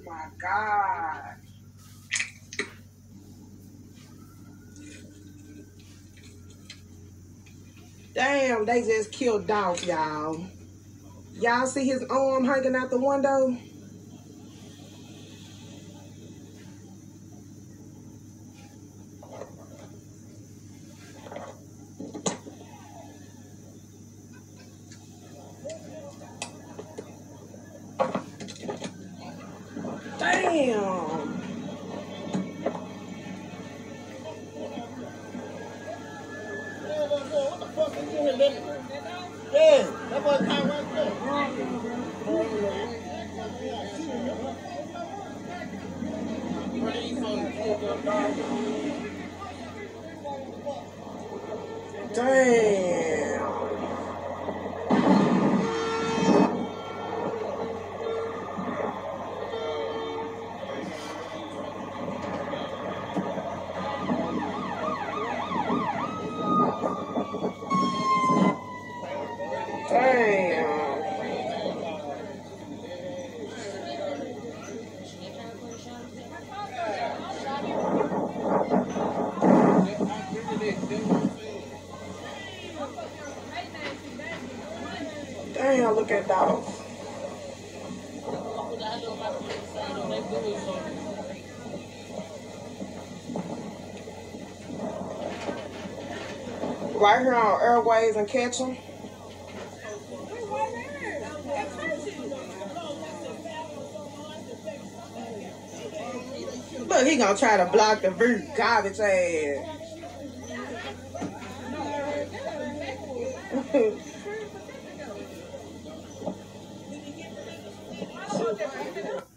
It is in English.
my God. Damn, they just killed Dolph, y'all. Y'all see his arm hanging out the window? Damn. What the fuck is you in there? Yeah, that was time right there. Damn. Damn. Damn, look at Dolph. Right here on Airways and Ketchum. Look, he gonna try to block the view. Garbage ass.